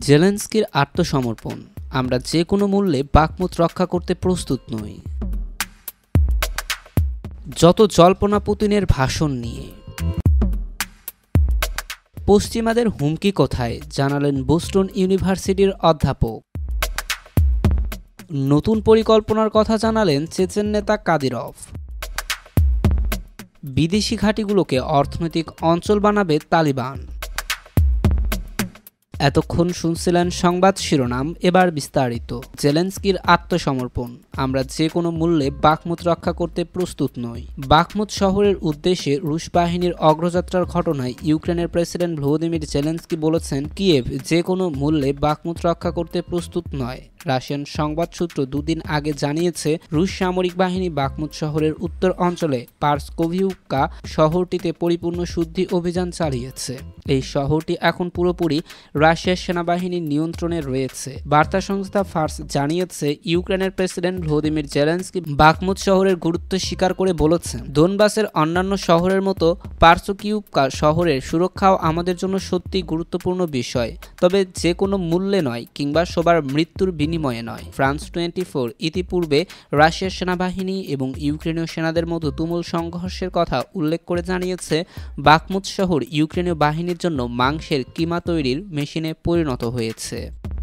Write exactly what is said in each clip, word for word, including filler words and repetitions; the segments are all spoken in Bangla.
জেলেনস্কির আত্মসমর্পণ, আমরা যে কোনো মূল্যে বাকমুখ রক্ষা করতে প্রস্তুত নই। যত জল্পনা পুতিনের ভাষণ নিয়ে। পশ্চিমাদের হুমকি কোথায়, জানালেন বোস্টন ইউনিভার্সিটির অধ্যাপক। নতুন পরিকল্পনার কথা জানালেন চেচেন নেতা কাদিরভ। বিদেশি ঘাঁটিগুলোকে অর্থনৈতিক অঞ্চল বানাবে তালিবান। এতক্ষণ শুনছিলেন সংবাদ শিরোনাম, এবার বিস্তারিত। জেলেনস্কির আত্মসমর্পণ, আমরা যে কোনো মূল্যে বাকমুখ রক্ষা করতে প্রস্তুত নই। বাকমুখ শহরের উদ্দেশ্যে রুশ বাহিনীর অগ্রযাত্রার ঘটনায় ইউক্রেনের প্রেসিডেন্ট ভলোদিমির জেলেনস্কি বলেছেন, কিয়েভ যে কোনো মূল্যে বাকমুখ রক্ষা করতে প্রস্তুত নয়। রাশিয়ান সংবাদ সূত্র দুদিন আগে জানিয়েছে, রুশ সামরিক বাহিনী বাকমুখ শহরের উত্তর অঞ্চলে পার্সকোভিউকা শহরটিতে পরিপূর্ণ শুদ্ধি অভিযান চালিয়েছে। এই শহরটি এখন পুরোপুরি রাশিয়ার সেনাবাহিনীর নিয়ন্ত্রণে রয়েছে। বার্তা সংস্থা ফার্স জানিয়েছে, ইউক্রেনের প্রেসিডেন্ট ভলোদিমির জেলেনস্কি বাকমুখ শহরের গুরুত্ব স্বীকার করে বলেছেন, দোনবাসের অন্যান্য শহরের মতো পার্সকোভিউকা শহরের সুরক্ষাও আমাদের জন্য সত্যি গুরুত্বপূর্ণ বিষয়, তবে যে কোনো মূল্যে নয় কিংবা সবার মৃত্যুর বিনিময়ে নয়। ফ্রান্স টোয়েন্টি ফোর ইতিপূর্বে রাশিয়ার সেনাবাহিনী এবং ইউক্রেনীয় সেনাদের মধ্যে তুমুল সংঘর্ষের কথা উল্লেখ করে জানিয়েছে, বাকমুখ শহর ইউক্রেনীয় বাহিনীর জন্য মাংসের কিমা তৈরির মেশিনে পরিণত হয়েছে।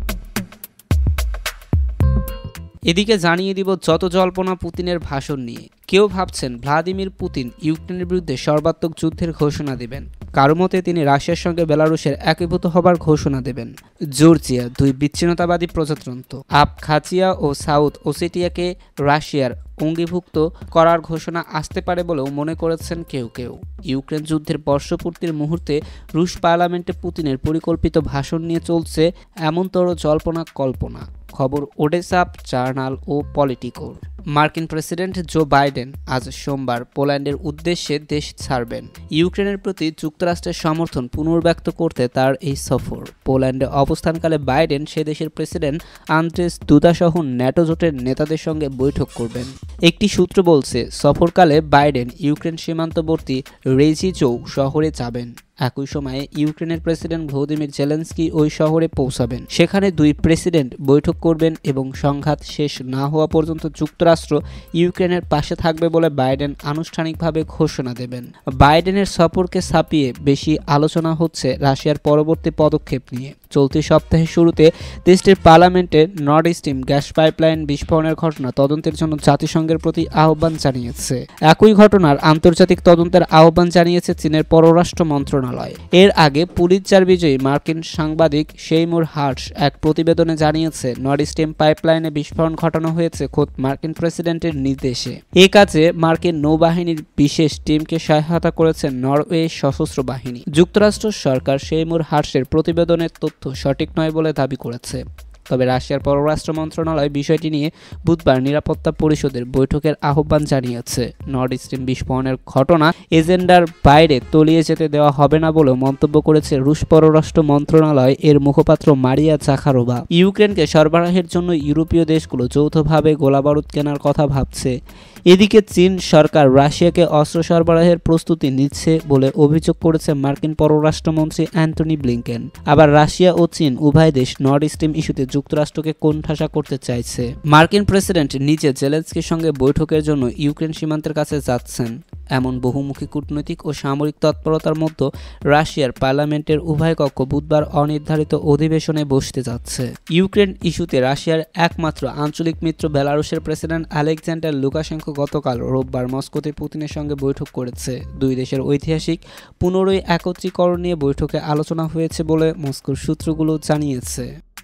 এদিকে জানিয়ে দিব যত জল্পনা পুতিনের ভাষণ নিয়ে। কেউ ভাবছেন ভ্লাদিমির পুতিন ইউক্রেনের বিরুদ্ধে সর্বাত্মক যুদ্ধের ঘোষণা দেবেন, কারো মতে তিনি রাশিয়ার সঙ্গে বেলারুশের একীভূত হবার ঘোষণা দেবেন। জর্জিয়া দুই বিচ্ছিন্নতাবাদী প্রজাতন্ত্র আবখাজিয়া ও সাউথ ওসেটিয়াকে রাশিয়ার অঙ্গীভুক্ত করার ঘোষণা আসতে পারে বলেও মনে করেছেন কেউ কেউ। ইউক্রেন যুদ্ধের বর্ষপূর্তির মুহূর্তে রুশ পার্লামেন্টে পুতিনের পরিকল্পিত ভাষণ নিয়ে চলছে এমনতর জল্পনা কল্পনা। খবর ওডেসা জার্নাল ও পলিটিকোর। মার্কিন প্রেসিডেন্ট জো বাইডেন আজ সোমবার পোল্যান্ডের উদ্দেশ্যে দেশ ছাড়বেন। ইউক্রেনের প্রতি যুক্তরাষ্ট্রের সমর্থন পুনর্ব্যক্ত করতে তার এই সফর। পোল্যান্ডে অবস্থানকালে বাইডেন সে দেশের প্রেসিডেন্ট আন্দ্রেস দুদা সহ ন্যাটো জোটের নেতাদের সঙ্গে বৈঠক করবেন। একটি সূত্র বলছে, সফরকালে বাইডেন ইউক্রেন সীমান্তবর্তী রেজিচৌ শহরে যাবেন। একই সময়ে ইউক্রেনের প্রেসিডেন্ট ভলোদিমির জেলেনস্কি ওই শহরে পৌঁছাবেন। সেখানে দুই প্রেসিডেন্ট বৈঠক করবেন এবং সংঘাত শেষ না হওয়া পর্যন্ত যুক্তরাষ্ট্র ইউক্রেনের পাশে থাকবে বলে বাইডেন আনুষ্ঠানিকভাবে ঘোষণা দেবেন। বাইডেনের সফরকে ছাপিয়ে বেশি আলোচনা হচ্ছে রাশিয়ার পরবর্তী পদক্ষেপ নিয়ে। চলতি সপ্তাহের শুরুতে দেশটির পার্লামেন্টে নর্ড স্ট্রিম গ্যাস পাইপলাইন বিস্ফোরণের ঘটনা তদন্তের জন্য জাতিসংঘের প্রতি আহ্বান জানিয়েছে। একই ঘটনার আন্তর্জাতিক তদন্তের আহ্বান জানিয়েছে চীনের পররাষ্ট্র মন্ত্রণালয়। এর আগে পুলিৎজার বিজয়ী মার্কিন সাংবাদিক সেইমুর হার্শ এক প্রতিবেদনে জানিয়েছে, নর্ড স্ট্রিম পাইপলাইনে বিস্ফোরণ ঘটানো হয়েছে খোদ মার্কিন প্রেসিডেন্টের নির্দেশে। এ কাজে মার্কিন নৌবাহিনীর বিশেষ টিমকে সহায়তা করেছে নরওয়ে সশস্ত্র বাহিনী। যুক্তরাষ্ট্র সরকার সেইমুর হার্শের প্রতিবেদনের তথ্য সঠিক নয় বলে দাবি করেছে। তবে রাশিয়ার পররাষ্ট্র মন্ত্রণালয় বিষয়টি নিয়ে বুধবার নিরাপত্তা পরিষদের বৈঠকের আহ্বান জানিয়েছে। নর্ড স্ট্রিম বিস্ফোরণের ঘটনা এজেন্ডার বাইরে তলিয়ে যেতে দেওয়া হবে না বলেও মন্তব্য করেছে রুশ পররাষ্ট্র মন্ত্রণালয় এর মুখপাত্র মারিয়া জাখারোভা। ইউক্রেনকে সরবরাহের জন্য ইউরোপীয় দেশগুলো যৌথভাবে গোলাবারুদ কেনার কথা ভাবছে। এদিকে চীন সরকার রাশিয়াকে অস্ত্র সরবরাহের প্রস্তুতি নিচ্ছে বলে অভিযোগ করেছে মার্কিন পররাষ্ট্রমন্ত্রী অ্যান্টনি ব্লিংকেন। আবার রাশিয়া ও চীন উভয় দেশ নর্ড স্ট্রিম ইস্যুতে যুক্তরাষ্ট্রকে কোণঠাসা করতে চাইছে। মার্কিন প্রেসিডেন্ট নিজে জেলেনস্কির সঙ্গে বৈঠকের জন্য ইউক্রেন সীমান্তের কাছে যাচ্ছেন। এমন বহুমুখী কূটনৈতিক ও সামরিক তৎপরতার মধ্যে রাশিয়ার পার্লামেন্টের উভয় কক্ষ বুধবার অনির্ধারিত অধিবেশনে বসতে যাচ্ছে। ইউক্রেন ইস্যুতে রাশিয়ার একমাত্র আঞ্চলিক মিত্র বেলারুশের প্রেসিডেন্ট আলেকজান্ডার লুকাশেঙ্কো গতকাল রোববার মস্কোতে পুতিনের সঙ্গে বৈঠক করেছে। দুই দেশের ঐতিহাসিক পুনরায় একত্রীকরণ নিয়ে বৈঠকে আলোচনা হয়েছে বলে মস্কোর সূত্রগুলো জানিয়েছে।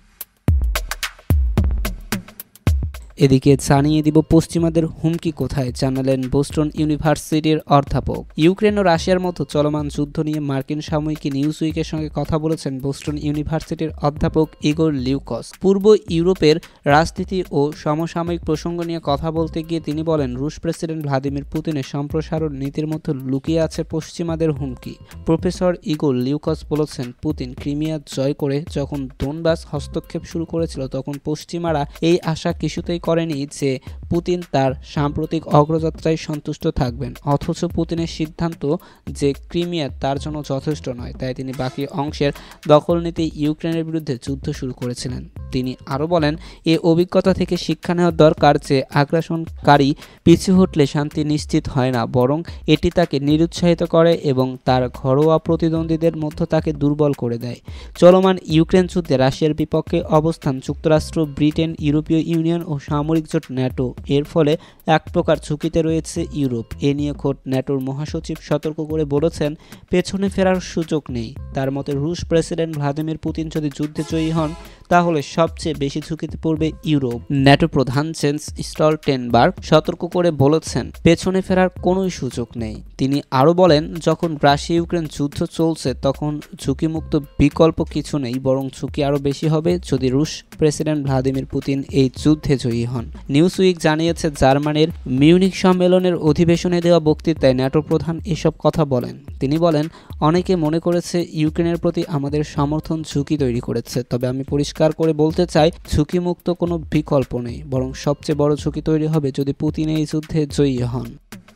এদিকে জানিয়ে দিব পশ্চিমাদের হুমকি কোথায়, জানালেন বোস্টন ইউনিভার্সিটির অধ্যাপক। ইউক্রেন ও রাশিয়ার মতো চলমান যুদ্ধ নিয়ে মার্কিন সাময়িকী নিউজউইকের সঙ্গে কথা বলেছেন বোস্টন ইউনিভার্সিটির অধ্যাপক ইগোর লিউকস। পূর্ব ইউরোপের রাজনীতি ও সমসাময়িক প্রসঙ্গ নিয়ে কথা বলতে গিয়ে তিনি বলেন, রুশ প্রেসিডেন্ট ভ্লাদিমির পুতিনের সম্প্রসারণ নীতির মধ্যে লুকিয়ে আছে পশ্চিমাদের হুমকি। প্রফেসর ইগোর লিউকস বলেছেন, পুতিন ক্রিমিয়া জয় করে যখন দোনবাস হস্তক্ষেপ শুরু করেছিল তখন পশ্চিমারা এই আশা কিছুতেই করেনি যে পুতিন তার সাম্প্রতিক অগ্রযাত্রায় সন্তুষ্ট থাকবেন, অথচ পুতিনের সিদ্ধান্ত যে ক্রিমিয়া তার জন্য যথেষ্ট নয়, তাই তিনি বাকি অংশের দখল নিতে ইউক্রেনের বিরুদ্ধে যুদ্ধ শুরু করেছিলেন। তিনি আরও বলেন, এ অভিজ্ঞতা থেকে শিক্ষা নেওয়া দরকার যে আগ্রাসনকারী পিছু হটলে শান্তি নিশ্চিত হয় না, বরং এটি তাকে নিরুৎসাহিত করে এবং তার ঘরোয়া প্রতিদ্বন্দ্বীদের মধ্যে তাকে দুর্বল করে দেয়। চলমান ইউক্রেন যুদ্ধে রাশিয়ার বিপক্ষে অবস্থান যুক্তরাষ্ট্র, ব্রিটেন, ইউরোপীয় ইউনিয়ন ও সামরিক জোট ন্যাটো, এর ফলে এক প্রকার ঝুঁকিতে রয়েছে ইউরোপ। এ নিয়ে খোদ ন্যাটোর মহাসচিব সতর্ক করে বলেছেন, পেছনে ফেরার সুযোগ নেই। তার মতে রুশ প্রেসিডেন্ট ভ্লাদিমির পুতিন যদি যুদ্ধে জয়ী হন তাহলে সবচেয়ে বেশি ঝুঁকিতে পড়বে ইউরোপ। ন্যাটো প্রধান জেন্স স্টলটেনবার্গ সতর্ক করে বলেছেন, পেছনে ফেরার কোনো সুযোগ নেই। তিনি আরও বলেন, যখন রাশিয়া ইউক্রেন যুদ্ধ চলছে তখন ঝুঁকিমুক্ত বিকল্প কিছু নেই, বরং ঝুঁকি আরও বেশি হবে যদি রুশ প্রেসিডেন্ট ভ্লাদিমির পুতিন এই যুদ্ধে জয়ী হন। নিউজউইক জানিয়েছে, জার্মানির মিউনিখ সম্মেলনের অধিবেশনে দেওয়া বক্তৃতায় ন্যাটো প্রধান এসব কথা বলেন। তিনি বলেন, অনেকে মনে করেছে ইউক্রেনের প্রতি আমাদের সমর্থন ঝুঁকি তৈরি করেছে, তবে আমি পরিষ্কার করে বলতে চাই, ঝুঁকিমুক্ত কোনো বিকল্প নেই, বরং সবচেয়ে বড় ঝুঁকি তৈরি হবে যদি পুতিন এই যুদ্ধে জয়ী হন।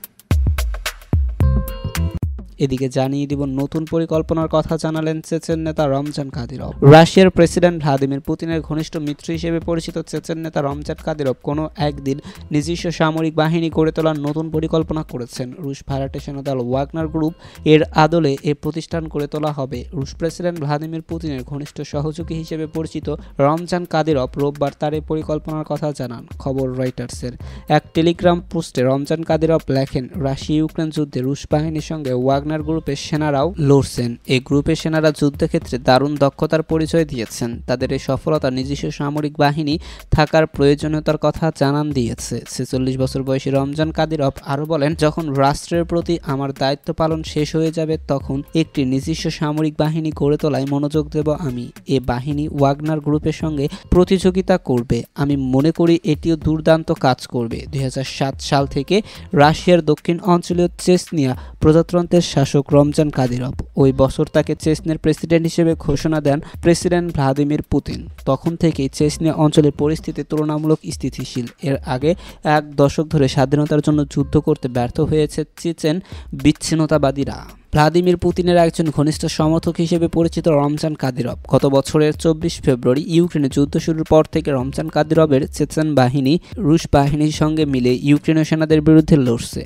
এদিকে জানিয়ে দিব, নতুন পরিকল্পনার কথা জানালেন চেচেন নেতা রমজান কাদিরভ। রাশিয়ার প্রেসিডেন্ট ভ্লাদিমির পুতিনের ঘনিষ্ঠ মিত্র হিসেবে পরিচিত চেচেন নেতা রমজান কাদিরভ কোনো একদিন নিজস্ব সামরিক বাহিনী গড়ে তোলার নতুন পরিকল্পনা করেছেন। রুশ ভাড়াটে সেনাদল ওয়াগনার গ্রুপ এর আদলে এ প্রতিষ্ঠান গড়ে তোলা হবে। রুশ প্রেসিডেন্ট ভ্লাদিমির পুতিনের ঘনিষ্ঠ সহযোগী হিসেবে পরিচিত রমজান কাদিরভ রোববার তার এই পরিকল্পনার কথা জানান। খবর রয়টার্সের। এক টেলিগ্রাম পোস্টে রমজান কাদিরভ লেখেন, রাশিয়া ইউক্রেন যুদ্ধে রুশ বাহিনীর সঙ্গে ওয়াগনার গ্রুপের সেনারাও লড়ছেন। এই গ্রুপের সেনারা যুদ্ধক্ষেত্রে দারুণ দক্ষতার পরিচয় দিয়েছেন। তাদের এই সফলতা নিজস্ব সামরিক বাহিনী থাকার প্রয়োজনীয়তার কথা জানান দিয়েছে। ছেচল্লিশ বছর বয়সী রমজান কাদিরভ আরও বলেন, যখন রাষ্ট্রের প্রতি আমার দায়িত্ব পালন শেষ হয়ে যাবে তখন একটি নিজস্ব সামরিক বাহিনী গড়ে তোলায় মনোযোগ দেব আমি। এ বাহিনী ওয়াগনার গ্রুপের সঙ্গে প্রতিযোগিতা করবে। আমি মনে করি এটিও দুর্দান্ত কাজ করবে। দুই হাজার সাত সাল থেকে রাশিয়ার দক্ষিণ অঞ্চলীয় চেচনিয়া প্রজাতন্ত্রের শাসক রমজান কাদিরভ। ওই বছর তাকে চেচনিয়ার প্রেসিডেন্ট হিসেবে ঘোষণা দেন প্রেসিডেন্ট ভ্লাদিমির পুতিন। তখন থেকেই চেচনিয়া অঞ্চলের পরিস্থিতি তুলনামূলক স্থিতিশীল। এর আগে এক দশক ধরে স্বাধীনতার জন্য যুদ্ধ করতে ব্যর্থ হয়েছে চেচেন বিচ্ছিন্নতাবাদীরা। ভ্লাদিমির পুতিনের একজন ঘনিষ্ঠ সমর্থক হিসেবে পরিচিত রমজান কাদিরভ গত বছরের চব্বিশ ফেব্রুয়ারি ইউক্রেনে যুদ্ধ শুরুর পর থেকে রমজান কাদিরভের চেচেন বাহিনী রুশ বাহিনীর সঙ্গে মিলে ইউক্রেনীয় সেনাদের বিরুদ্ধে লড়ছে।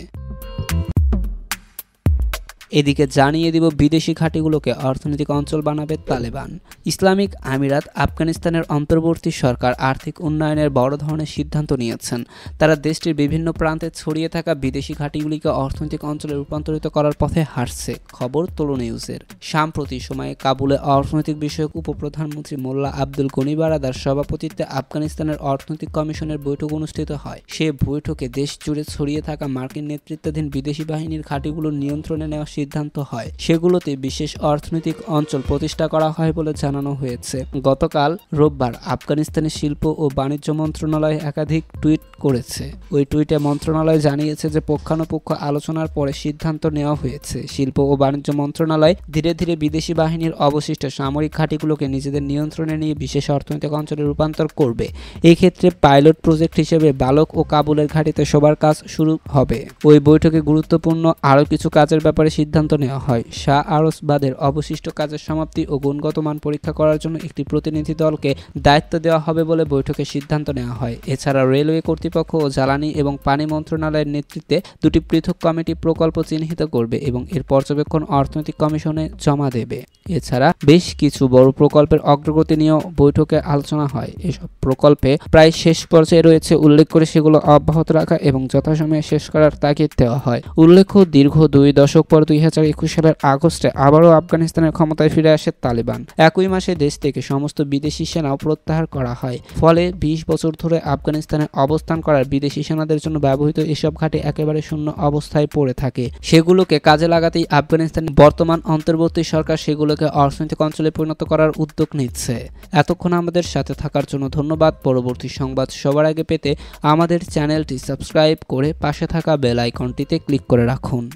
এদিকে জানিয়ে দিব, বিদেশি ঘাঁটিগুলোকে অর্থনৈতিক অঞ্চল বানাবে তালেবান। ইসলামিক আমিরাত আফগানিস্তানের অন্তর্বর্তী সরকার আর্থিক উন্নয়নের বড় ধরনের সিদ্ধান্ত নিয়েছেন। তারা দেশটির বিভিন্ন প্রান্তে ছড়িয়ে থাকা বিদেশি ঘাঁটিগুলিকে অর্থনৈতিক অঞ্চলে রূপান্তরিত করার পথে হাঁটছে। খবর তোলো নিউজের। সাম্প্রতিক সময়ে কাবুলে অর্থনৈতিক বিষয়ক উপপ্রধানমন্ত্রী মোল্লা আব্দুল গনি বারাদার সভাপতিত্বে আফগানিস্তানের অর্থনৈতিক কমিশনের বৈঠক অনুষ্ঠিত হয়। সে বৈঠকে দেশ জুড়ে ছড়িয়ে থাকা মার্কিন নেতৃত্বাধীন বিদেশি বাহিনীর ঘাঁটিগুলোর নিয়ন্ত্রণে নেওয়া সিদ্ধান্ত হয়। সেগুলোতে বিশেষ অর্থনৈতিক অঞ্চল প্রতিষ্ঠা করা হয় বলে জানানো হয়েছে। গতকাল রোববার আফগানিস্তানের শিল্প ও বাণিজ্য মন্ত্রণালয় একাধিক টুইট করেছে। ওই টুইটে মন্ত্রণালয় জানিয়েছে যে পক্ষানুপক্ষ আলোচনার পরে সিদ্ধান্ত নেওয়া হয়েছে। শিল্প ও বাণিজ্য মন্ত্রণালয় ধীরে ধীরে বিদেশি বাহিনীর অবশিষ্ট সামরিক ঘাঁটিগুলোকে নিজেদের নিয়ন্ত্রণে নিয়ে বিশেষ অর্থনৈতিক অঞ্চলে রূপান্তর করবে। এই ক্ষেত্রে পাইলট প্রজেক্ট হিসেবে বালক ও কাবুলের ঘাঁটিতে সবার কাজ শুরু হবে। ওই বৈঠকে গুরুত্বপূর্ণ আরও কিছু কাজের ব্যাপারে সিদ্ধান্ত নেওয়া হয়। শাহ আরসবাদের অবশিষ্ট কাজের সমাপ্তি ও গুণগত মান পরীক্ষা করার জন্য একটি প্রতিনিধি দলকে দায়িত্ব দেওয়া হবে বলে বৈঠকে সিদ্ধান্ত নেওয়া হয়। এছাড়া রেলওয়ে কর্তৃপক্ষ ও জ্বালানি এবং পানি মন্ত্রণালয়ের নেতৃত্বে দুটি পৃথক কমিটি প্রকল্প চিহ্নিত করবে এবং এর পর্যবেক্ষণ অর্থনৈতিক কমিশনে জমা দেবে। এছাড়া বেশ কিছু বড় প্রকল্পের অগ্রগতি নিয়েও বৈঠকে আলোচনা হয়। এসব প্রকল্পে প্রায় শেষ পর্যায়ে রয়েছে উল্লেখ করে সেগুলো অব্যাহত রাখা এবং যথাসময়ে শেষ করার তাগিদ দেওয়া হয়। উল্লেখ্য, দীর্ঘ দুই দশক পর দুই হাজার একুশ সালের আগস্টে আবারও আফগানিস্তানের ক্ষমতায় ফিরে আসে তালেবান। একই মাসে দেশ থেকে সমস্ত বিদেশি সেনাও প্রত্যাহার করা হয়। ফলে বিশ বছর ধরে আফগানিস্তানে অবস্থান করার বিদেশি সেনাদের জন্য ব্যবহৃত এসব ঘাঁটি একেবারে শূন্য অবস্থায় পড়ে থাকে। সেগুলোকে কাজে লাগাতেই আফগানিস্তানের বর্তমান অন্তর্বর্তী সরকার সেগুলোকে অর্থনৈতিক অঞ্চলে পরিণত করার উদ্যোগ নিচ্ছে। এতক্ষণ আমাদের সাথে থাকার জন্য ধন্যবাদ। পরবর্তী সংবাদ সবার আগে পেতে আমাদের চ্যানেলটি সাবস্ক্রাইব করে পাশে থাকা বেল আইকনটিতে ক্লিক করে রাখুন।